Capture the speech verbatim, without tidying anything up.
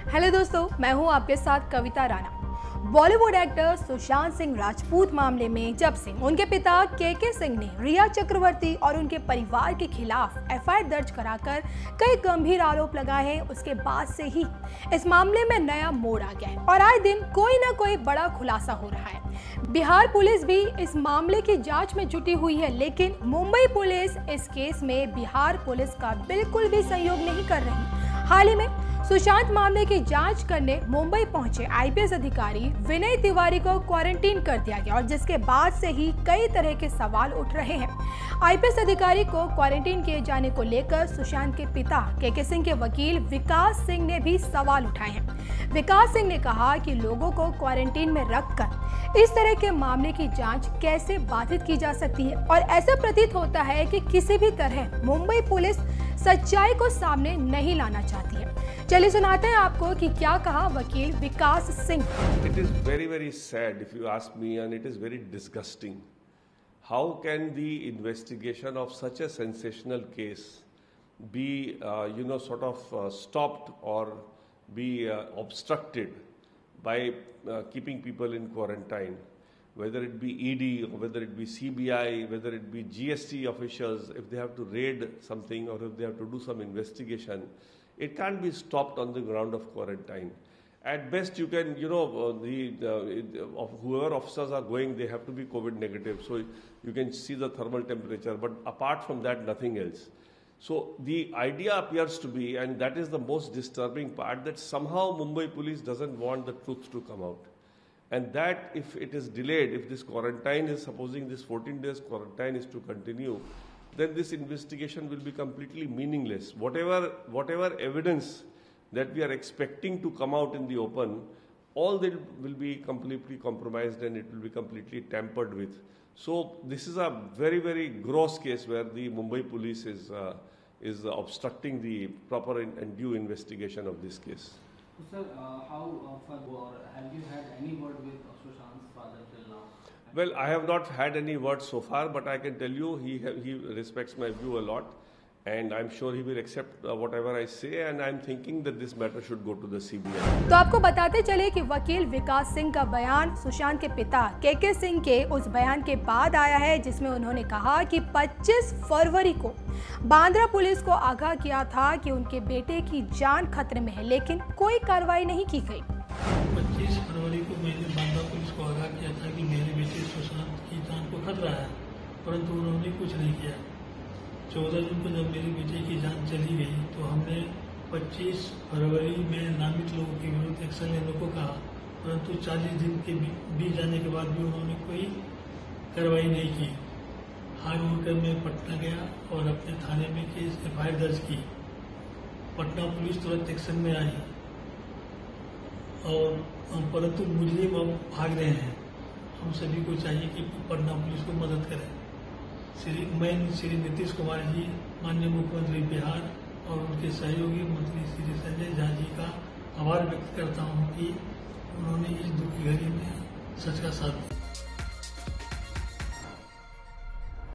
Hello दोस्तों, मैं हूं आपके साथ कविता राणा। बॉलीवुड एक्टर सुशांत सिंह राजपूत मामले में जब से उनके पिता के के सिंह ने रिया चक्रवर्ती और उनके परिवार के खिलाफ एफ आई आर दर्ज कराकर कई गंभीर आरोप लगाए हैं, उसके बाद से ही इस मामले में नया मोड़ आ गया है और आए दिन कोई ना कोई बड़ा खुलासा हो रहा है। बिहार पुलिस भी इस मामले की जांच में जुटी हुई है, लेकिन मुंबई पुलिस इस केस में बिहार पुलिस का बिल्कुल भी सहयोग नहीं कर रही। हाल ही में सुशांत मामले की जांच करने मुंबई पहुंचे आई पी एस अधिकारी विनय तिवारी को क्वारंटीन कर दिया गया और जिसके बाद से ही कई तरह के सवाल उठ रहे हैं। आई पी एस अधिकारी को क्वारंटीन किए जाने को लेकर सुशांत के पिता के के सिंह के वकील विकास सिंह ने भी सवाल उठाए हैं। विकास सिंह ने कहा कि लोगों को क्वारंटीन में रखकर इस तरह के मामले की जांच कैसे बाधित की जा सकती है और ऐसा प्रतीत होता है कि किसी भी तरह मुंबई पुलिस सच्चाई को सामने नहीं लाना चाहती है। चलिए सुनाते हैं आपको कि क्या कहा वकील विकास Singh. It is very very sad if you ask me, and it is very disgusting. How can the investigation of such a sensational case be, uh, you know, sort of uh, stopped or be uh, obstructed by uh, keeping people in quarantine? Whether it be E D, or whether it be C B I, whether it be G S T officials, if they have to raid something or if they have to do some investigation, it can't be stopped on the ground of quarantine. At best, you can, you know, uh, the uh, of whoever officers are going, they have to be COVID negative, so you can see the thermal temperature. But apart from that, nothing else. So the idea appears to be, and that is the most disturbing part, that somehow Mumbai police doesn't want the truth to come out. And that if it is delayed, if this quarantine is, supposing this fourteen days quarantine is to continue, then this investigation will be completely meaningless. Whatever, whatever evidence that we are expecting to come out in the open, all that will be completely compromised and it will be completely tampered with. So this is a very, very gross case where the Mumbai police is, uh, is obstructing the proper and due investigation of this case. Sir, uh, how uh, far or have you had any word with Sushant's father till now? Well, I have not had any word so far, but I can tell you he he respects my view a lot, and I'm sure he will accept uh, whatever I say, and I'm thinking that this matter should go to the C B I. तो आपको बताते चले कि वकील विकास सिंह का बयान सुशांत के पिता के के सिंह के उस बयान के बाद आया है जिसमें उन्होंने कहा कि पच्चीस फरवरी को बांद्रा पुलिस को आगाह किया था कि उनके बेटे की जान खतरे में है, लेकिन कोई कार्रवाई नहीं की गई। पच्चीस फरवरी को मैंने बांद्रा पुलिस को आगाह किया था कि मेरे बेटे सुशांत की जान को खतरा है, परंतु उन्होंने कुछ नहीं किया। चौदह जून को जब मेरे बेटे की जान चली गई तो हमने पच्चीस फरवरी में नामित लोगों के विरुद्ध एक्शन लेने को कहा, परंतु चालीस दिन के बीत जाने के बाद भी उन्होंने कोई कार्रवाई नहीं की। हार होकर मैं पटना गया और अपने थाने में केस एफ आई आर दर्ज की। पटना पुलिस तुरंत एक्शन में आई और परंतु मुजरिम अब भाग रहे हैं। हम सभी को चाहिए कि पटना पुलिस को मदद करें। श्री मैं श्री नीतीश कुमार जी, माननीय मुख्यमंत्री बिहार और उनके सहयोगी मंत्री श्री संजय झा जी का आभार व्यक्त करता हूं कि उन्होंने इस दुखी घड़ी में सच का साथ दिया।